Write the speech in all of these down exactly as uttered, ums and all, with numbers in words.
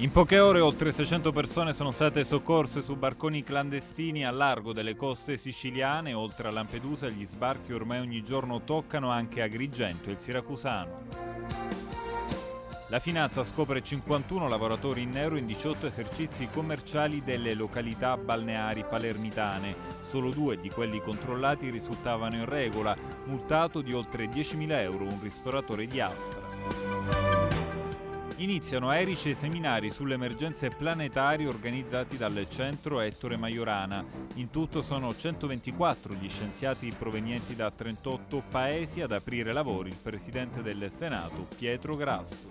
In poche ore oltre seicento persone sono state soccorse su barconi clandestini a largo delle coste siciliane. Oltre a Lampedusa, gli sbarchi ormai ogni giorno toccano anche Agrigento e il Siracusano. La Finanza scopre cinquantuno lavoratori in nero in diciotto esercizi commerciali delle località balneari palermitane. Solo due di quelli controllati risultavano in regola. Multato di oltre diecimila euro un ristoratore di Aspra. Iniziano a Erice i seminari sulle emergenze planetarie organizzati dal Centro Ettore Majorana. In tutto sono centoventiquattro gli scienziati provenienti da trentotto paesi ad aprire lavori il Presidente del Senato, Pietro Grasso.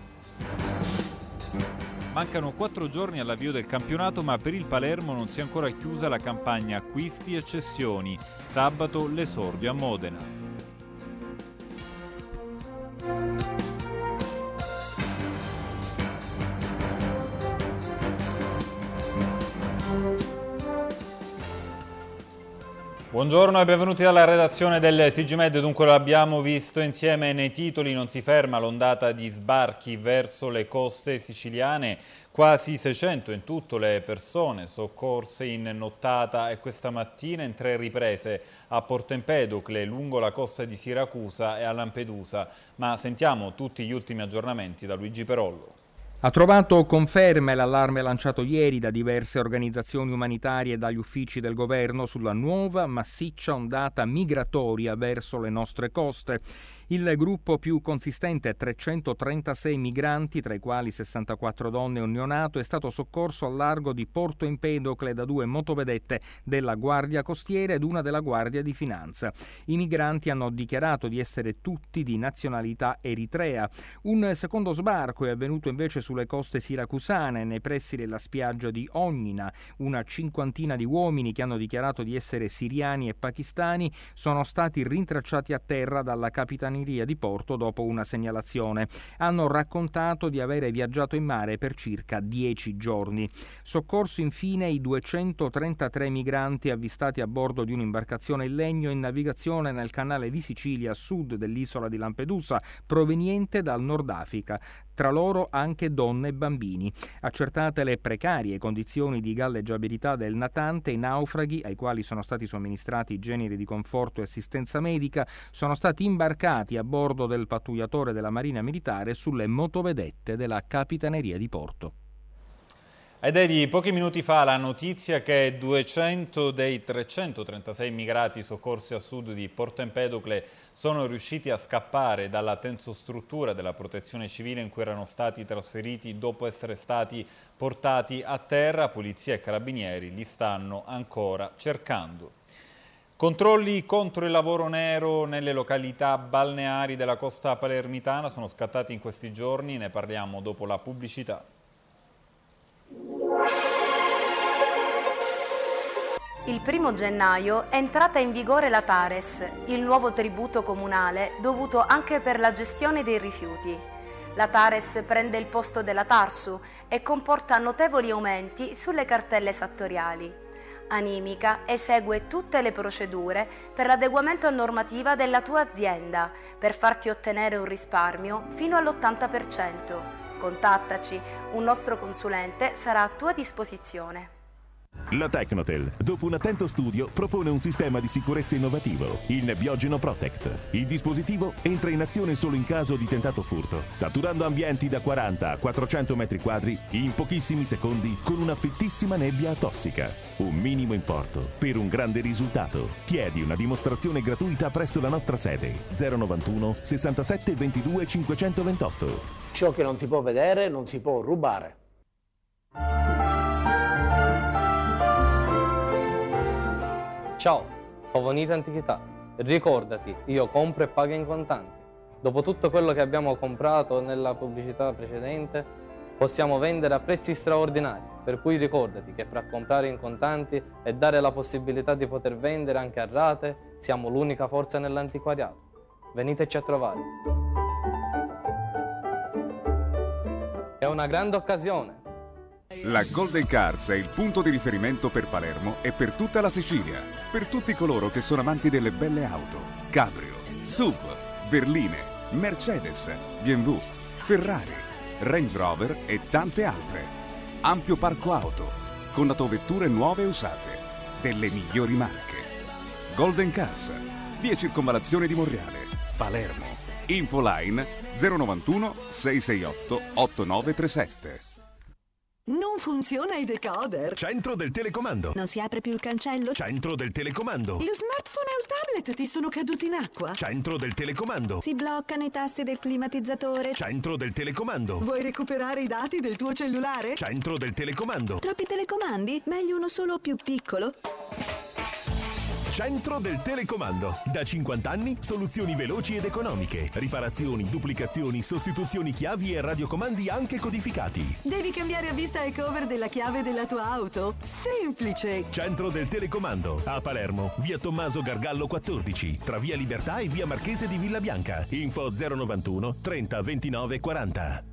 Mancano quattro giorni all'avvio del campionato, ma per il Palermo non si è ancora chiusa la campagna acquisti e cessioni. Sabato l'esordio a Modena. Buongiorno e benvenuti dalla redazione del T G Med. Dunque lo abbiamo visto insieme nei titoli, non si ferma l'ondata di sbarchi verso le coste siciliane, quasi seicento in tutto le persone soccorse in nottata e questa mattina in tre riprese a Porto Empedocle, lungo la costa di Siracusa e a Lampedusa. Ma sentiamo tutti gli ultimi aggiornamenti da Luigi Perollo. Ha trovato conferme l'allarme lanciato ieri da diverse organizzazioni umanitarie e dagli uffici del governo sulla nuova massiccia ondata migratoria verso le nostre coste. Il gruppo più consistente, trecentotrentasei migranti, tra i quali sessantaquattro donne e un neonato, è stato soccorso al largo di Porto Empedocle da due motovedette della Guardia Costiera ed una della Guardia di Finanza. I migranti hanno dichiarato di essere tutti di nazionalità eritrea. Un secondo sbarco è avvenuto invece sulle coste siracusane, nei pressi della spiaggia di Ognina. Una cinquantina di uomini che hanno dichiarato di essere siriani e pakistani sono stati rintracciati a terra dalla Capitaneria di Porto dopo una segnalazione. Hanno raccontato di avere viaggiato in mare per circa dieci giorni. Soccorso infine i duecentotrentatré migranti avvistati a bordo di un'imbarcazione in legno in navigazione nel canale di Sicilia a sud dell'isola di Lampedusa, proveniente dal Nord Africa. Tra loro anche donne e bambini. Accertate le precarie condizioni di galleggiabilità del natante, i naufraghi, ai quali sono stati somministrati generi di conforto e assistenza medica, sono stati imbarcati a bordo del pattugliatore della Marina Militare sulle motovedette della Capitaneria di Porto. Ed è di pochi minuti fa la notizia che duecento dei trecentotrentasei immigrati soccorsi a sud di Porto Empedocle sono riusciti a scappare dalla tensostruttura della protezione civile in cui erano stati trasferiti dopo essere stati portati a terra. Polizia e carabinieri li stanno ancora cercando. Controlli contro il lavoro nero nelle località balneari della costa palermitana sono scattati in questi giorni, ne parliamo dopo la pubblicità. Il primo gennaio è entrata in vigore la Tares, il nuovo tributo comunale dovuto anche per la gestione dei rifiuti. La Tares prende il posto della Tarsu e comporta notevoli aumenti sulle cartelle esattoriali. Animica esegue tutte le procedure per l'adeguamento a normativa della tua azienda per farti ottenere un risparmio fino all'ottanta per cento. Contattaci, un nostro consulente sarà a tua disposizione. La Tecnotel, dopo un attento studio, propone un sistema di sicurezza innovativo, il Nebbiogeno Protect. Il dispositivo entra in azione solo in caso di tentato furto, saturando ambienti da quaranta a quattrocento metri quadri in pochissimi secondi con una fittissima nebbia tossica. Un minimo importo per un grande risultato. Chiedi una dimostrazione gratuita presso la nostra sede zero novantuno sessantasette ventidue cinquecentoventotto. Ciò che non si può vedere non si può rubare. Ciao, Pavonite Antichità. Ricordati, io compro e pago in contanti. Dopo tutto quello che abbiamo comprato nella pubblicità precedente, possiamo vendere a prezzi straordinari. Per cui ricordati che fra comprare in contanti e dare la possibilità di poter vendere anche a rate, siamo l'unica forza nell'antiquariato. Veniteci a trovare. È una grande occasione. La Golden Cars è il punto di riferimento per Palermo e per tutta la Sicilia. Per tutti coloro che sono amanti delle belle auto. Cabrio, S U V, berline, Mercedes, B M W, Ferrari. Range Rover e tante altre. Ampio parco auto, con autovetture nuove e usate, delle migliori marche. Golden Cars, via Circonvallazione di Monreale, Palermo. Infoline zero novantuno sei sei otto otto nove tre sette. Non funziona il decoder. Centro del telecomando. Non si apre più il cancello. Centro del telecomando. Lo smartphone e il tablet ti sono caduti in acqua. Centro del telecomando. Si bloccano i tasti del climatizzatore. Centro del telecomando. Vuoi recuperare i dati del tuo cellulare? Centro del telecomando. Troppi telecomandi? Meglio uno solo più piccolo. Centro del telecomando. Da cinquanta anni, soluzioni veloci ed economiche. Riparazioni, duplicazioni, sostituzioni chiavi e radiocomandi anche codificati. Devi cambiare a vista e cover della chiave della tua auto? Semplice! Centro del telecomando. A Palermo, via Tommaso Gargallo quattordici, tra via Libertà e via Marchese di Villa Bianca. Info zero novantuno trenta ventinove quaranta.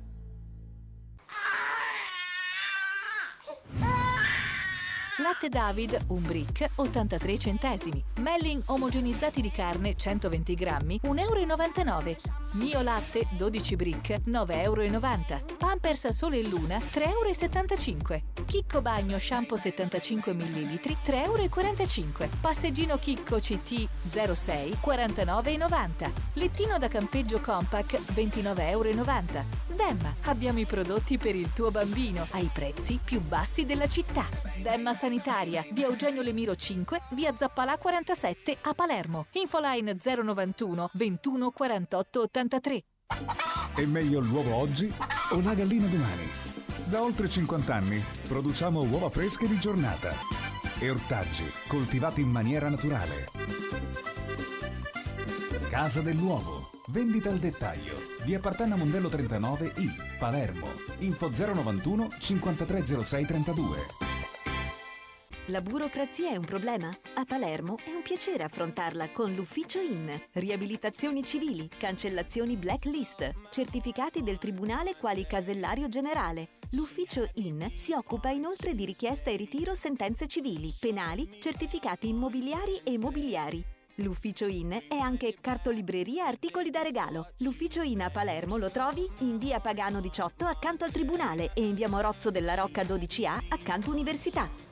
Latte David, un brick, ottantatré centesimi. Melling omogenizzati di carne, centoventi grammi, un euro e novantanove. Mio latte, dodici brick, nove e novanta euro. Pampers Sole e Luna, tre euro e settantacinque. Chicco Bagno shampoo settantacinque millilitri, tre euro e quarantacinque. Passeggino Chicco C T zero sei, quarantanove e novanta. Lettino da campeggio Compact, ventinove e novanta euro. Demma, abbiamo i prodotti per il tuo bambino, ai prezzi più bassi della città. Demma Sanitaria, via Eugenio Lemiro cinque, via Zappalà quarantasette a Palermo. Infoline zero novantuno ventuno quarantotto ottantatré. È meglio l'uovo oggi o la gallina domani? Da oltre cinquanta anni produciamo uova fresche di giornata e ortaggi coltivati in maniera naturale. Casa dell'Uovo, vendita al dettaglio, via Partenna Mondello trentanove I, Palermo. Info zero novantuno cinquantatré zero sei trentadue. La burocrazia è un problema? A Palermo è un piacere affrontarla con l'Ufficio I N. Riabilitazioni civili, cancellazioni blacklist, certificati del Tribunale quali casellario generale. L'Ufficio I N si occupa inoltre di richiesta e ritiro sentenze civili, penali, certificati immobiliari e mobiliari. L'Ufficio I N è anche cartolibreria e articoli da regalo. L'Ufficio I N a Palermo lo trovi in via Pagano diciotto accanto al Tribunale e in via Morozzo della Rocca dodici A accanto Università.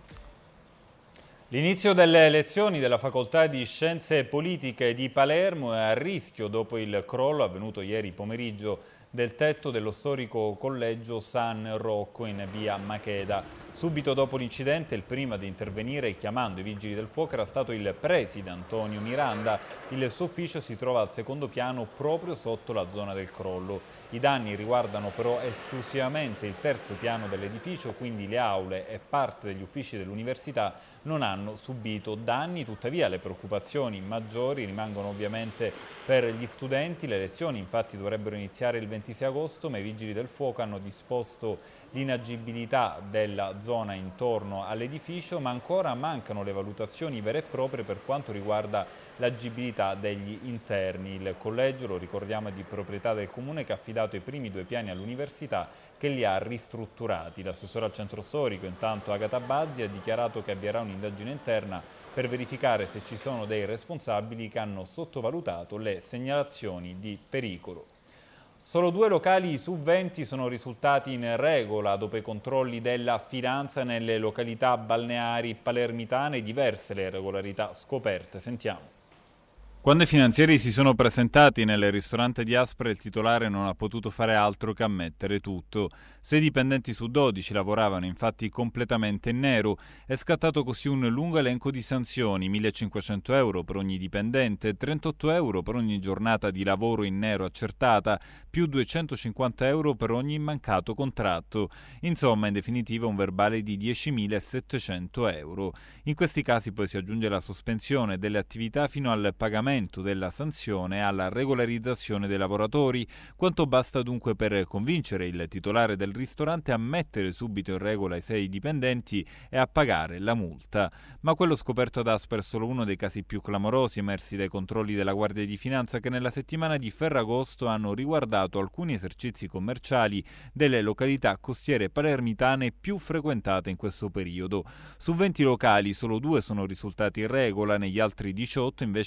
L'inizio delle lezioni della Facoltà di Scienze Politiche di Palermo è a rischio dopo il crollo avvenuto ieri pomeriggio del tetto dello storico collegio San Rocco in via Macheda. Subito dopo l'incidente, il primo ad intervenire chiamando i vigili del fuoco era stato il preside Antonio Miranda. Il suo ufficio si trova al secondo piano proprio sotto la zona del crollo. I danni riguardano però esclusivamente il terzo piano dell'edificio, quindi le aule e parte degli uffici dell'università non hanno subito danni. Tuttavia le preoccupazioni maggiori rimangono ovviamente per gli studenti. Le lezioni infatti dovrebbero iniziare il ventisei agosto, ma i vigili del fuoco hanno disposto l'inagibilità della zona intorno all'edificio, ma ancora mancano le valutazioni vere e proprie per quanto riguarda l'agibilità degli interni. Il collegio, lo ricordiamo, è di proprietà del comune che ha affidato i primi due piani all'università che li ha ristrutturati. L'assessore al centro storico, intanto Agata Bazzi, ha dichiarato che avvierà un'indagine interna per verificare se ci sono dei responsabili che hanno sottovalutato le segnalazioni di pericolo. Solo due locali su venti sono risultati in regola dopo i controlli della finanza nelle località balneari palermitane, diverse le irregolarità scoperte. Sentiamo. Quando i finanzieri si sono presentati nel ristorante di Aspra, il titolare non ha potuto fare altro che ammettere tutto. Sei dipendenti su dodici lavoravano infatti completamente in nero. È scattato così un lungo elenco di sanzioni: millecinquecento euro per ogni dipendente, trentotto euro per ogni giornata di lavoro in nero accertata, più duecentocinquanta euro per ogni mancato contratto. Insomma, in definitiva un verbale di diecimilasettecento euro. In questi casi poi si aggiunge la sospensione delle attività fino al pagamento della sanzione e alla regolarizzazione dei lavoratori. Quanto basta dunque per convincere il titolare del ristorante a mettere subito in regola i sei dipendenti e a pagare la multa. Ma quello scoperto ad Aspra è solo uno dei casi più clamorosi emersi dai controlli della Guardia di Finanza, che nella settimana di Ferragosto hanno riguardato alcuni esercizi commerciali delle località costiere palermitane più frequentate in questo periodo. Su venti locali solo due sono risultati in regola, negli altri diciotto invece sono stati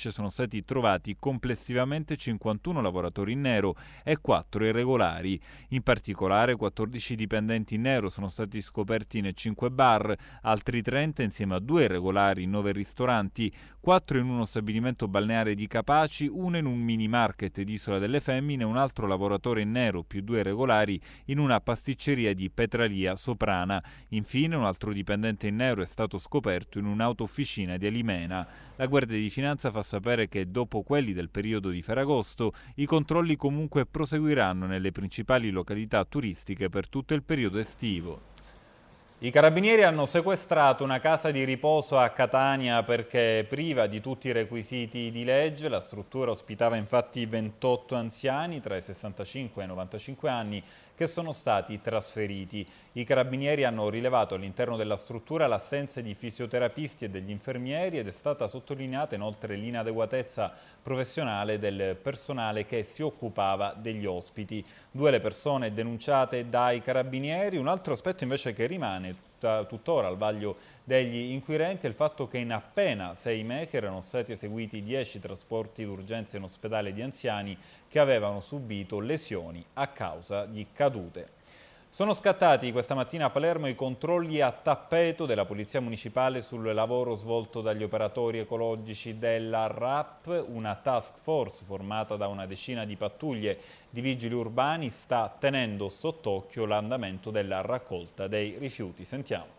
stati trovati complessivamente cinquantuno lavoratori in nero e quattro irregolari. In particolare quattordici dipendenti in nero sono stati scoperti in cinque bar, altri trenta insieme a due irregolari in nove ristoranti, quattro in uno stabilimento balneare di Capaci, uno in un mini market di Isola delle Femmine, un altro lavoratore in nero più due irregolari in una pasticceria di Petralia Soprana. Infine un altro dipendente in nero è stato scoperto in un'autofficina di Alimena. La Guardia di Finanza fa sapere che dopo quelli del periodo di Ferragosto i controlli comunque proseguiranno nelle principali località turistiche per tutto il periodo estivo. I carabinieri hanno sequestrato una casa di riposo a Catania perché priva di tutti i requisiti di legge. La struttura ospitava infatti ventotto anziani tra i sessantacinque e i novantacinque anni che sono stati trasferiti. I carabinieri hanno rilevato all'interno della struttura l'assenza di fisioterapisti e degli infermieri ed è stata sottolineata inoltre l'inadeguatezza professionale del personale che si occupava degli ospiti. Due le persone denunciate dai carabinieri. Un altro aspetto invece che rimane tuttora al vaglio degli inquirenti è il fatto che in appena sei mesi erano stati eseguiti dieci trasporti d'urgenza in ospedale di anziani che avevano subito lesioni a causa di cadute. Sono scattati questa mattina a Palermo i controlli a tappeto della Polizia Municipale sul lavoro svolto dagli operatori ecologici della R A P. Una task force formata da una decina di pattuglie di vigili urbani sta tenendo sott'occhio l'andamento della raccolta dei rifiuti. Sentiamo.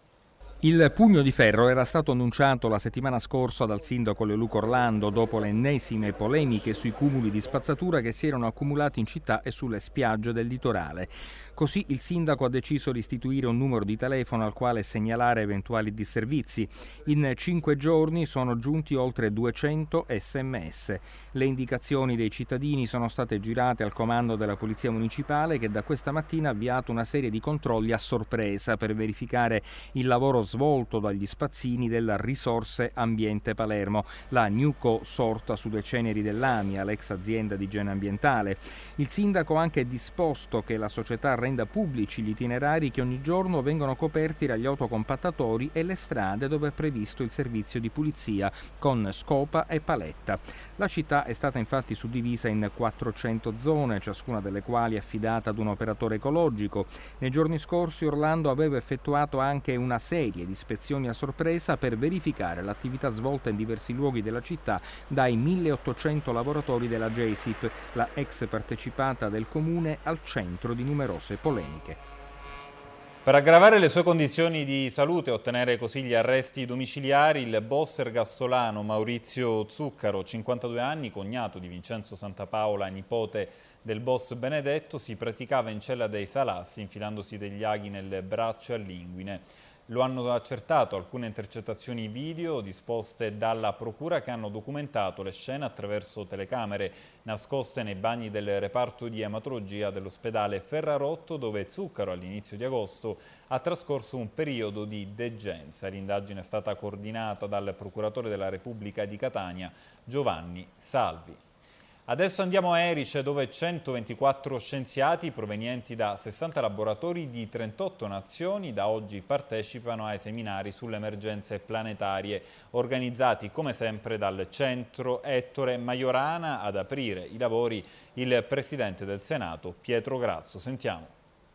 Il pugno di ferro era stato annunciato la settimana scorsa dal sindaco Leoluco Orlando dopo le ennesime polemiche sui cumuli di spazzatura che si erano accumulati in città e sulle spiagge del litorale. Così il sindaco ha deciso di istituire un numero di telefono al quale segnalare eventuali disservizi. In cinque giorni sono giunti oltre duecento sms. Le indicazioni dei cittadini sono state girate al comando della Polizia Municipale che da questa mattina ha avviato una serie di controlli a sorpresa per verificare il lavoro svolto dagli spazzini della Risorse Ambiente Palermo, la Newco sorta sulle ceneri dell'Amia, l'ex azienda di igiene ambientale. Il sindaco ha anche disposto che la società renda pubblici gli itinerari che ogni giorno vengono coperti dagli autocompattatori e le strade dove è previsto il servizio di pulizia con scopa e paletta. La città è stata infatti suddivisa in quattrocento zone, ciascuna delle quali affidata ad un operatore ecologico. Nei giorni scorsi Orlando aveva effettuato anche una serie di ispezioni a sorpresa per verificare l'attività svolta in diversi luoghi della città dai milleottocento lavoratori della J S I P, la ex partecipata del comune al centro di numerose polemiche. Per aggravare le sue condizioni di salute e ottenere così gli arresti domiciliari, il boss ergastolano Maurizio Zuccaro, cinquantadue anni, cognato di Vincenzo Santapaola, nipote del boss Benedetto, si praticava in cella dei Salassi infilandosi degli aghi nel braccio e all'inguine. Lo hanno accertato alcune intercettazioni video disposte dalla procura che hanno documentato le scene attraverso telecamere nascoste nei bagni del reparto di ematologia dell'ospedale Ferrarotto, dove Zuccaro all'inizio di agosto ha trascorso un periodo di degenza. L'indagine è stata coordinata dal procuratore della Repubblica di Catania, Giovanni Salvi. Adesso andiamo a Erice, dove centoventiquattro scienziati provenienti da sessanta laboratori di trentotto nazioni da oggi partecipano ai seminari sulle emergenze planetarie, organizzati come sempre dal Centro Ettore Majorana. Ad aprire i lavori il Presidente del Senato, Pietro Grasso. Sentiamo.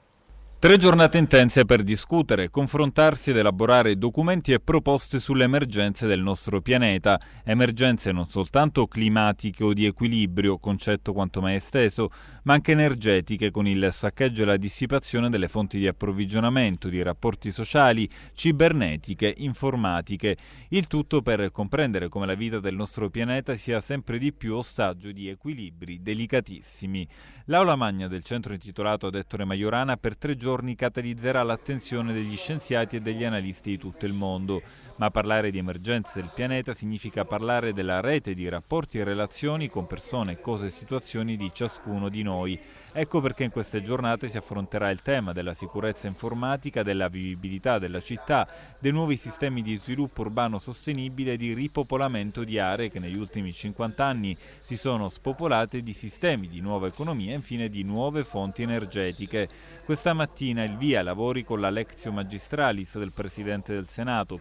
Tre giornate intense per discutere, confrontarsi ed elaborare documenti e proposte sulle emergenze del nostro pianeta. Emergenze non soltanto climatiche o di equilibrio, concetto quanto mai esteso, ma anche energetiche, con il saccheggio e la dissipazione delle fonti di approvvigionamento, di rapporti sociali, cibernetiche, informatiche. Il tutto per comprendere come la vita del nostro pianeta sia sempre di più ostaggio di equilibri delicatissimi. L'aula magna del centro intitolato ad Ettore Majorana per tre giorni catalizzerà l'attenzione degli scienziati e degli analisti di tutto il mondo. Ma parlare di emergenze del pianeta significa parlare della rete di rapporti e relazioni con persone, cose e situazioni di ciascuno di noi. Ecco perché in queste giornate si affronterà il tema della sicurezza informatica, della vivibilità della città, dei nuovi sistemi di sviluppo urbano sostenibile e di ripopolamento di aree che negli ultimi cinquanta anni si sono spopolate di sistemi di nuova economia e infine di nuove fonti energetiche. Questa mattina il via lavori con la Lectio Magistralis del Presidente del Senato, Pietro Grasso,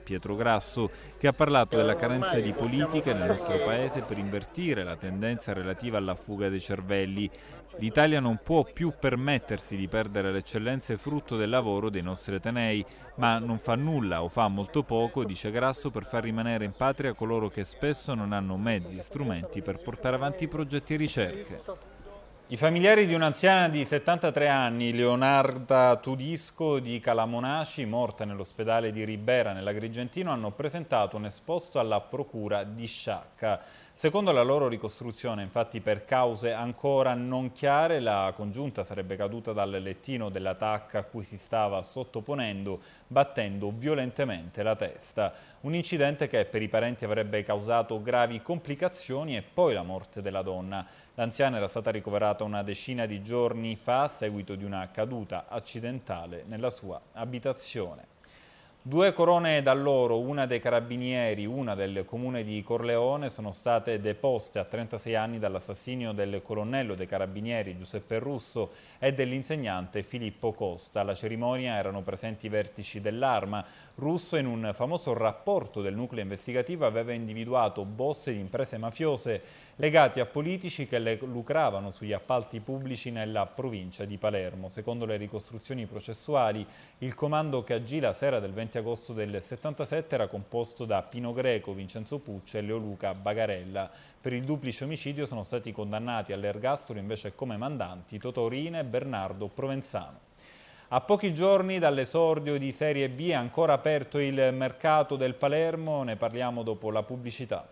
Grasso, che ha parlato della carenza di politiche nel nostro paese per invertire la tendenza relativa alla fuga dei cervelli. L'Italia non può più permettersi di perdere le eccellenze frutto del lavoro dei nostri atenei, ma non fa nulla o fa molto poco, dice Grasso, per far rimanere in patria coloro che spesso non hanno mezzi e strumenti per portare avanti progetti e ricerche. I familiari di un'anziana di settantatré anni, Leonarda Tudisco di Calamonaci, morta nell'ospedale di Ribera nell'Agrigentino, hanno presentato un esposto alla procura di Sciacca. Secondo la loro ricostruzione, infatti, per cause ancora non chiare, la congiunta sarebbe caduta dal lettino della tacca a cui si stava sottoponendo, battendo violentemente la testa. Un incidente che per i parenti avrebbe causato gravi complicazioni e poi la morte della donna. L'anziana era stata ricoverata una decina di giorni fa a seguito di una caduta accidentale nella sua abitazione. Due corone d'alloro, una dei carabinieri, una del comune di Corleone, sono state deposte a trentasei anni dall'assassinio del colonnello dei carabinieri Giuseppe Russo e dell'insegnante Filippo Costa. Alla cerimonia erano presenti i vertici dell'Arma. Russo, in un famoso rapporto del nucleo investigativo, aveva individuato boss di imprese mafiose legati a politici che le lucravano sugli appalti pubblici nella provincia di Palermo. Secondo le ricostruzioni processuali, il comando che agì la sera del venti agosto del settantasette era composto da Pino Greco, Vincenzo Puccia e Leoluca Bagarella. Per il duplice omicidio sono stati condannati all'ergastolo invece come mandanti Totò Riina e Bernardo Provenzano. A pochi giorni dall'esordio di Serie B è ancora aperto il mercato del Palermo, ne parliamo dopo la pubblicità.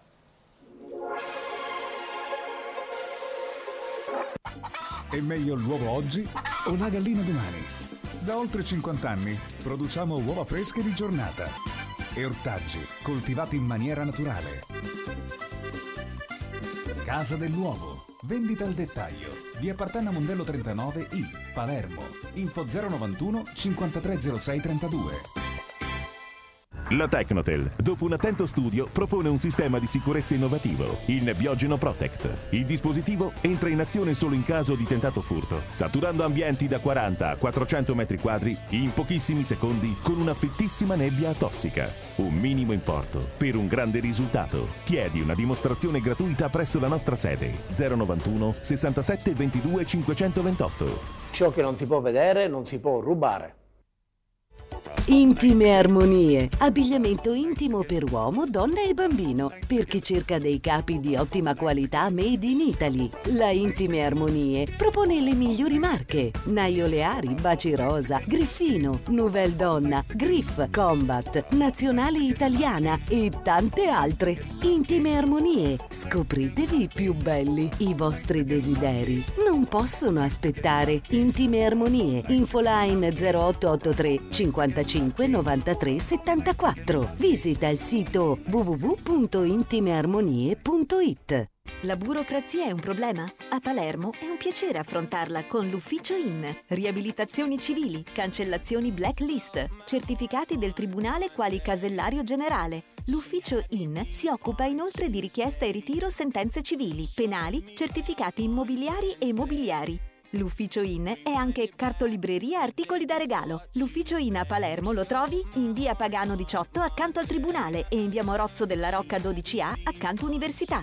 È meglio l'uovo oggi o la gallina domani? Da oltre cinquanta anni produciamo uova fresche di giornata e ortaggi coltivati in maniera naturale. Casa dell'Uovo, vendita al dettaglio. Via Partenna Mondello trentanove I, Palermo. Info zero novantuno cinquantatré zero sei trentadue. La Tecnotel, dopo un attento studio, propone un sistema di sicurezza innovativo, il Biogeno Protect. Il dispositivo entra in azione solo in caso di tentato furto, saturando ambienti da quaranta a quattrocento metri quadri in pochissimi secondi con una fittissima nebbia tossica. Un minimo importo per un grande risultato. Chiedi una dimostrazione gratuita presso la nostra sede zero novantuno sessantasette ventidue cinquecentoventotto. Ciò che non si può vedere non si può rubare. Intime Armonie, abbigliamento intimo per uomo, donna e bambino, per chi cerca dei capi di ottima qualità made in Italy. La Intime Armonie propone le migliori marche: Naio Leari, Baci Rosa, Griffino, Nouvelle Donna, Griff, Combat, Nazionale Italiana e tante altre. Intime Armonie, scopritevi i più belli, i vostri desideri non possono aspettare. Intime Armonie, infoline zero otto otto tre cinquantacinque novantatré settantaquattro. Visita il sito w w w punto intime armonie punto it. La burocrazia è un problema? A Palermo è un piacere affrontarla con l'Ufficio I N. Riabilitazioni civili, cancellazioni blacklist, certificati del Tribunale quali casellario generale. L'Ufficio I N si occupa inoltre di richiesta e ritiro sentenze civili, penali, certificati immobiliari e mobiliari. L'Ufficio I N è anche cartolibreria articoli da regalo. L'Ufficio I N a Palermo lo trovi in via Pagano diciotto accanto al Tribunale e in via Morozzo della Rocca dodici A accanto Università.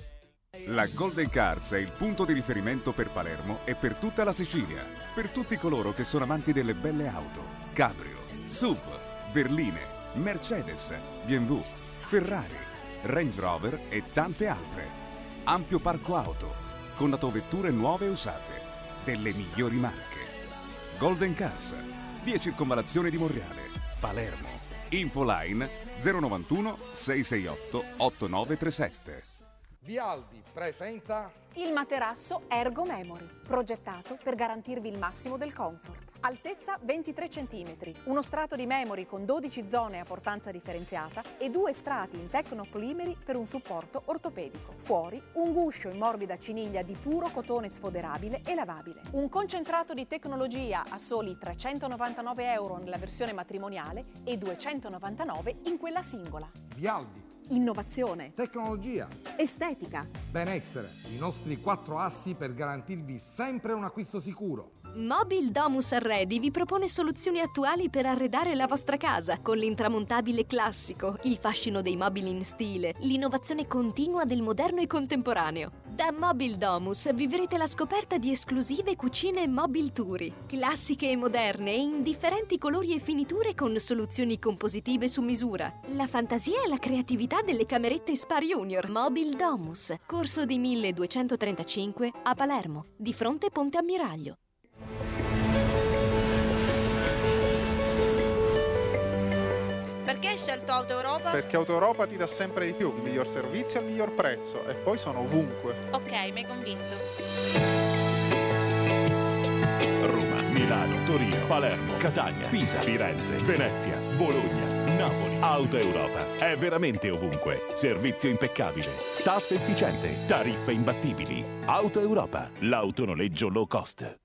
La Golden Cars è il punto di riferimento per Palermo e per tutta la Sicilia. Per tutti coloro che sono amanti delle belle auto. Cabrio, S U V, berline, Mercedes, B M W, Ferrari, Range Rover e tante altre. Ampio parco auto, con autovetture nuove e usate, delle migliori marche. Golden Cars, via Circonvallazione di Monreale, Palermo. Infoline zero novantuno sei sei otto otto nove tre sette. Vialdi presenta il materasso Ergo Memory, progettato per garantirvi il massimo del comfort. Altezza ventitré centimetri, uno strato di memory con dodici zone a portanza differenziata e due strati in tecnopolimeri per un supporto ortopedico. Fuori un guscio in morbida ciniglia di puro cotone sfoderabile e lavabile. Un concentrato di tecnologia a soli trecentonovantanove euro nella versione matrimoniale e duecentonovantanove in quella singola. Vialdi. Innovazione, Tecnologia. estetica, Benessere. I nostri quattro assi per garantirvi sempre un acquisto sicuro. Mobil Domus Arredi vi propone soluzioni attuali per arredare la vostra casa, con l'intramontabile classico, il fascino dei mobili in stile, l'innovazione continua del moderno e contemporaneo. Da Mobil Domus vivrete la scoperta di esclusive cucine Mobil Turi, classiche e moderne e in differenti colori e finiture con soluzioni compositive su misura. La fantasia e la creatività delle camerette Spa Junior. Mobil Domus, corso di milleduecentotrentacinque a Palermo, di fronte Ponte Ammiraglio. Perché hai scelto Auto Europa? Perché Auto Europa ti dà sempre di più, il miglior servizio al miglior prezzo e poi sono ovunque. Ok, mi hai convinto. Roma, Milano, Torino, Palermo, Catania, Pisa, Firenze, Venezia, Bologna, Napoli. Auto Europa è veramente ovunque. Servizio impeccabile, staff efficiente, tariffe imbattibili. Auto Europa, l'autonoleggio low cost.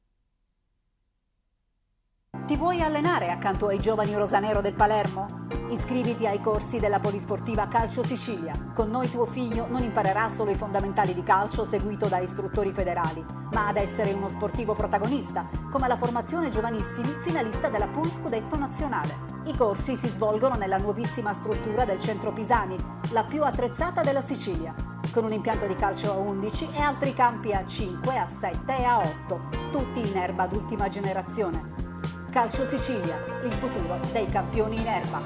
Ti vuoi allenare accanto ai giovani rosanero del Palermo? Iscriviti ai corsi della Polisportiva Calcio Sicilia. Con noi tuo figlio non imparerà solo i fondamentali di calcio seguito da istruttori federali, ma ad essere uno sportivo protagonista, come la formazione giovanissimi finalista della Pool Scudetto nazionale. I corsi si svolgono nella nuovissima struttura del Centro Pisani, la più attrezzata della Sicilia, con un impianto di calcio a undici e altri campi a cinque, a sette e a otto, tutti in erba d'ultima generazione. Calcio Sicilia, il futuro dei campioni in erba.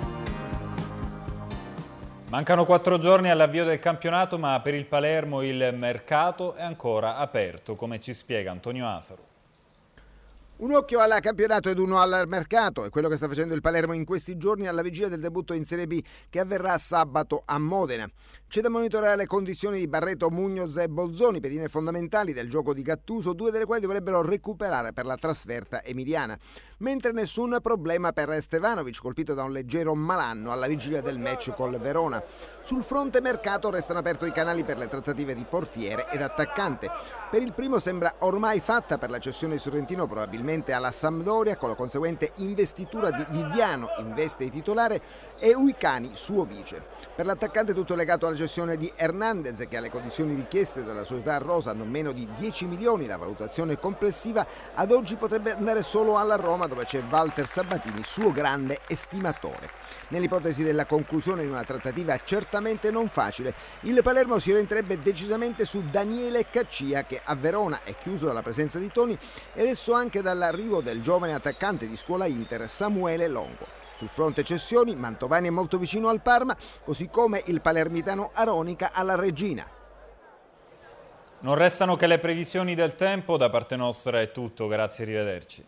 Mancano quattro giorni all'avvio del campionato, ma per il Palermo il mercato è ancora aperto, come ci spiega Antonio Asaro. Un occhio al campionato ed uno al mercato è quello che sta facendo il Palermo in questi giorni alla vigilia del debutto in Serie B che avverrà sabato a Modena. C'è da monitorare le condizioni di Barreto, Mugnoz e Bolzoni, pedine fondamentali del gioco di Gattuso, due delle quali dovrebbero recuperare per la trasferta emiliana. Mentre nessun problema per Stevanovic, colpito da un leggero malanno alla vigilia del match col Verona. Sul fronte mercato restano aperti i canali per le trattative di portiere ed attaccante. Per il primo sembra ormai fatta per la cessione di Sorrentino probabilmente alla Sampdoria, con la conseguente investitura di Viviano in veste di titolare e Uicani suo vice. Per l'attaccante tutto legato alla cessione di Hernandez, che alle condizioni richieste dalla società rosa, non meno di dieci milioni, la valutazione complessiva, ad oggi potrebbe andare solo alla Roma, dove c'è Walter Sabatini, suo grande estimatore. Nell'ipotesi della conclusione di una trattativa certamente non facile, il Palermo si orienterebbe decisamente su Daniele Caccia, che a Verona è chiuso dalla presenza di Toni e adesso anche dall'arrivo del giovane attaccante di scuola Inter Samuele Longo. Sul fronte cessioni, Mantovani è molto vicino al Parma, così come il palermitano Aronica alla Reggina. Non restano che le previsioni del tempo, da parte nostra è tutto, grazie e arrivederci.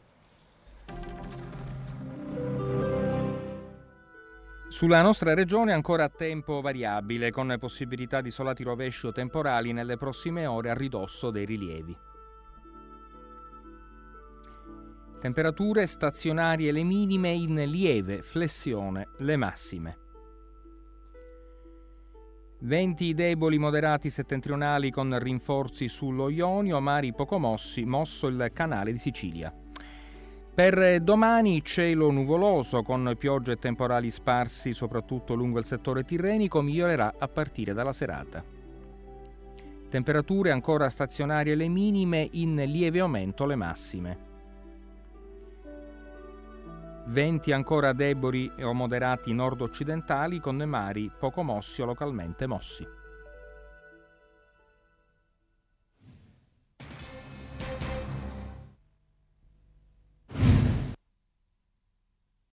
Sulla nostra regione ancora tempo variabile, con possibilità di isolati rovesci o temporali nelle prossime ore a ridosso dei rilievi. Temperature stazionarie le minime, in lieve flessione le massime. Venti deboli moderati settentrionali con rinforzi sullo Ionio, mari poco mossi, mosso il canale di Sicilia. Per domani cielo nuvoloso con piogge e temporali sparsi soprattutto lungo il settore tirrenico, migliorerà a partire dalla serata. Temperature ancora stazionarie le minime, in lieve aumento le massime. Venti ancora deboli o moderati nord-occidentali con mari poco mossi o localmente mossi.